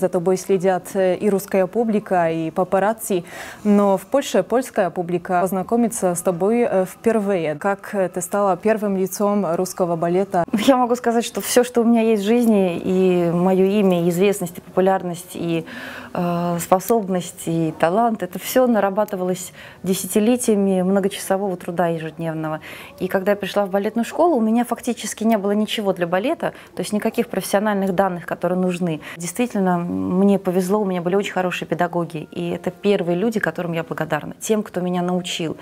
За тобой следят и русская публика, и папарацци, но в Польше польская публика познакомится с тобой впервые. Как ты стала первым лицом русского балета? Я могу сказать, что все, что у меня есть в жизни, и мое имя, и известность, и популярность, и способность, и талант, это все нарабатывалось десятилетиями многочасового труда ежедневного. И когда я пришла в балетную школу, у меня фактически не было ничего для балета, то есть никаких профессиональных данных, которые нужны. Действительно, мне повезло, у меня были очень хорошие педагоги, и это первые люди, которым я благодарна, тем, кто меня научил.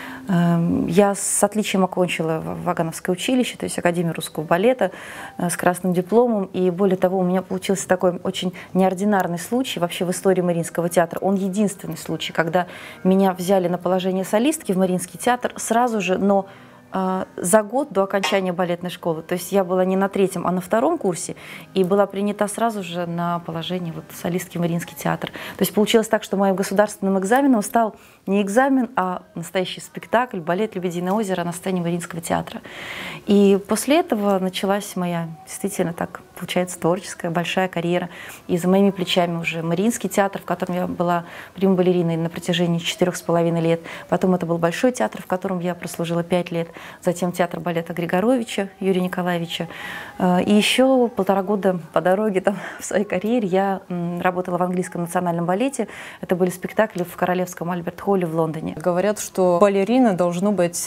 Я с отличием окончила Вагановское училище, то есть Академию русского балета, с красным дипломом. И более того, у меня получился такой очень неординарный случай вообще в истории Мариинского театра. Он единственный случай, когда меня взяли на положение солистки в Мариинский театр сразу же, но за год до окончания балетной школы. То есть я была не на 3-м, а на 2-м курсе и была принята сразу же на положение солистки в Мариинский театр. То есть получилось так, что моим государственным экзаменом стал не экзамен, а настоящий спектакль «Балет «Лебединое озеро» на сцене Мариинского театра. И после этого началась моя, действительно так получается, творческая большая карьера. И за моими плечами уже Мариинский театр, в котором я была прима-балериной на протяжении 4,5 лет. Потом это был Большой театр, в котором я прослужила 5 лет. Затем театр балета Григоровича Юрия Николаевича. И еще 1,5 года по дороге в своей карьере я работала в английском национальном балете. Это были спектакли в Королевском Альберт-холле в Лондоне. Говорят, что балерина должно быть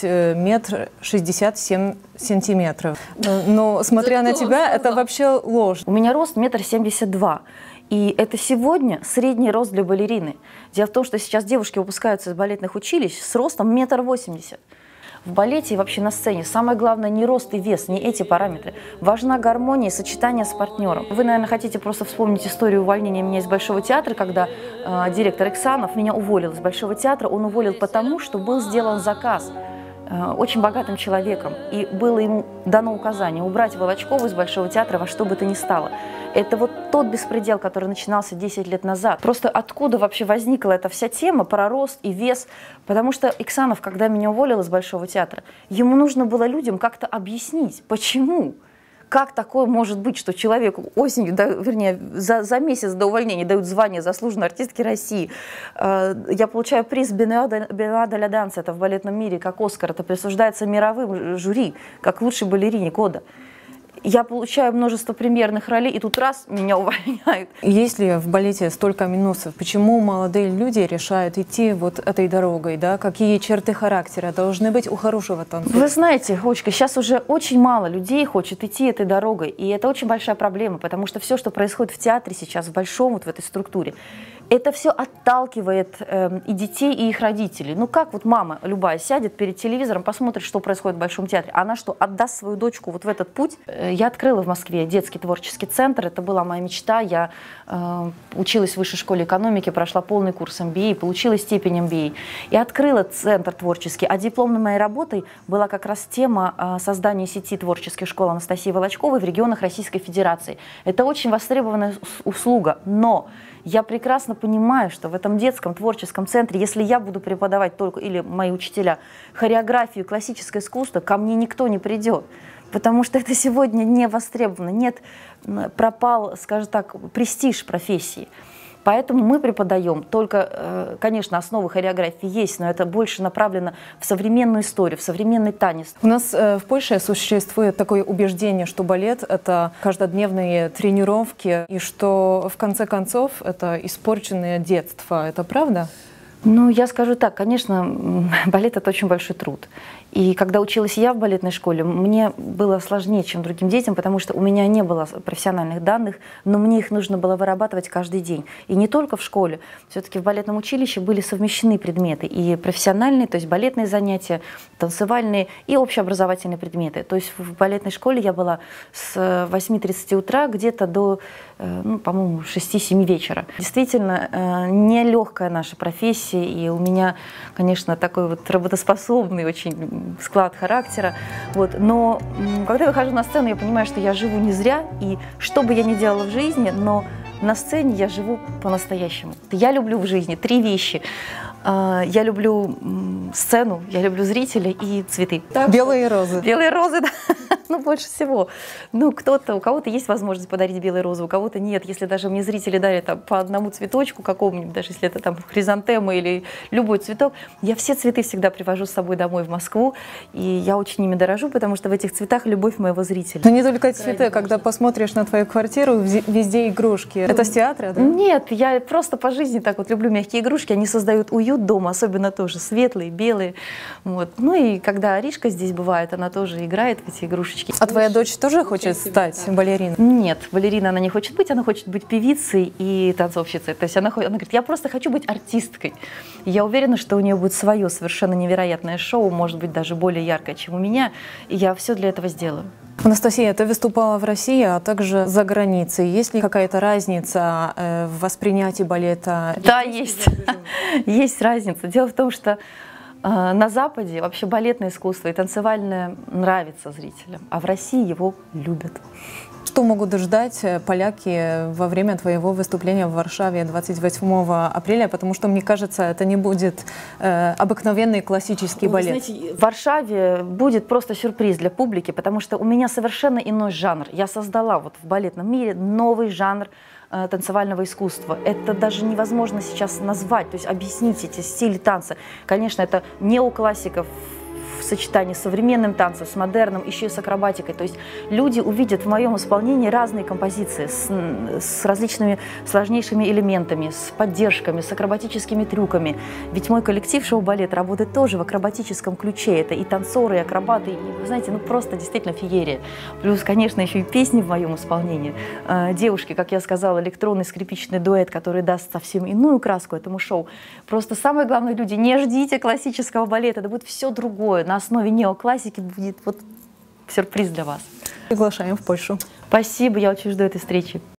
1,67 м. Но смотря на тебя, это вообще ложь. У меня рост 1,72 м. И это сегодня средний рост для балерины. Дело в том, что сейчас девушки выпускаются из балетных училищ с ростом 1,80 м. В балете и вообще на сцене самое главное не рост и вес, не эти параметры. Важна гармония и сочетание с партнером. Вы, наверное, хотите просто вспомнить историю увольнения меня из Большого театра, когда директор Иксанов меня уволил из Большого театра. Он уволил потому, что был сделан заказ очень богатым человеком, и было ему дано указание убрать Волочкову из Большого театра во что бы то ни стало. Это вот тот беспредел, который начинался 10 лет назад. Просто откуда вообще возникла эта вся тема про рост и вес? Потому что Иксанов, когда меня уволил из Большого театра, ему нужно было людям как-то объяснить, почему. Как такое может быть, что человеку осенью, вернее, за месяц до увольнения дают звание заслуженной артистки России? Я получаю приз Бенуа де ла Данс, это в балетном мире, как Оскар, это присуждается мировым жюри, как лучшей балерине года. Я получаю множество премьерных ролей, и тут раз меня увольняют. Если в балете столько минусов, почему молодые люди решают идти вот этой дорогой, да? Какие черты характера должны быть у хорошего танцора? Вы знаете, Олечка, сейчас уже очень мало людей хочет идти этой дорогой, и это очень большая проблема, потому что все, что происходит в театре сейчас, в большом, вот в этой структуре, это все отталкивает и детей, и их родителей. Ну как вот мама любая сядет перед телевизором, посмотрит, что происходит в Большом театре, она что, отдаст свою дочку вот в этот путь? Я открыла в Москве детский творческий центр, это была моя мечта. Я училась в высшей школе экономики, прошла полный курс MBA, получила степень MBA. И открыла центр творческий, а дипломной моей работой была как раз тема создания сети творческих школ Анастасии Волочковой в регионах Российской Федерации. Это очень востребованная услуга, но я прекрасно понимаю, что в этом детском творческом центре, если я буду преподавать только, или мои учителя, хореографию, классическое искусство, ко мне никто не придет. Потому что это сегодня не востребовано, нет, пропал, скажем так, престиж профессии. Поэтому мы преподаем только, конечно, основы хореографии есть, но это больше направлено в современную историю, в современный танец. У нас в Польше существует такое убеждение, что балет — это каждодневные тренировки, и что, в конце концов, это испорченное детство. Это правда? Ну, я скажу так, конечно, балет — это очень большой труд. И когда училась я в балетной школе, мне было сложнее, чем другим детям, потому что у меня не было профессиональных данных, но мне их нужно было вырабатывать каждый день. И не только в школе. Все-таки в балетном училище были совмещены предметы. И профессиональные, то есть балетные занятия, танцевальные и общеобразовательные предметы. То есть в балетной школе я была с 8:30 утра где-то до, ну, по-моему, 6-7 вечера. Действительно, нелегкая наша профессия. И у меня, конечно, такой вот работоспособный очень склад характера. Вот. Но когда я выхожу на сцену, я понимаю, что я живу не зря, и что бы я ни делала в жизни, но на сцене я живу по-настоящему. Я люблю в жизни 3 вещи. Я люблю сцену, я люблю зрителей и цветы. Белые розы. Белые розы, да. ну, больше всего. Ну, у кого-то есть возможность подарить белые розы, у кого-то нет. Если даже мне зрители дарят там, по одному цветочку какому-нибудь, даже если это там хризантема или любой цветок, я все цветы всегда привожу с собой домой в Москву, и я очень ими дорожу, потому что в этих цветах любовь моего зрителя. Но не только цветы, когда посмотришь на твою квартиру, везде игрушки. Это с театра, да? Нет, я просто по жизни так вот люблю мягкие игрушки, они создают уют дома, особенно тоже светлые, белые. Вот. Ну и когда Аришка здесь бывает, она тоже играет в эти игрушечки. А твоя дочь тоже хочет стать балериной? Нет, балерина она не хочет быть певицей и танцовщицей. То есть она говорит, я просто хочу быть артисткой. И я уверена, что у нее будет свое совершенно невероятное шоу, может быть, даже более яркое, чем у меня, и я все для этого сделаю. Анастасия, ты выступала в России, а также за границей. Есть ли какая-то разница в воспринятии балета? Да, есть. Есть разница. Дело в том, что на Западе вообще балетное искусство и танцевальное нравится зрителям, а в России его любят. Что могут ждать поляки во время твоего выступления в Варшаве 28 апреля? Потому что, мне кажется, это не будет обыкновенный классический балет. Знаете, в Варшаве будет просто сюрприз для публики, потому что у меня совершенно иной жанр. Я создала вот в балетном мире новый жанр танцевального искусства. Это даже невозможно сейчас назвать, то есть объяснить эти стили танца. Конечно, это неоклассика в сочетании с современным танцем, с модерном, еще и с акробатикой. То есть люди увидят в моем исполнении разные композиции с различными сложнейшими элементами, с поддержками, с акробатическими трюками. Ведь мой коллектив шоу-балет работает тоже в акробатическом ключе. Это и танцоры, и акробаты, и, вы знаете, ну просто действительно феерия. Плюс, конечно, еще и песни в моем исполнении. Девушки, как я сказала, электронный скрипичный дуэт, который даст совсем иную краску этому шоу. Просто самое главное, люди, не ждите классического балета, это будет все другое. На основе неоклассики будет вот сюрприз для вас. Приглашаем в Польшу. Спасибо, я очень жду этой встречи.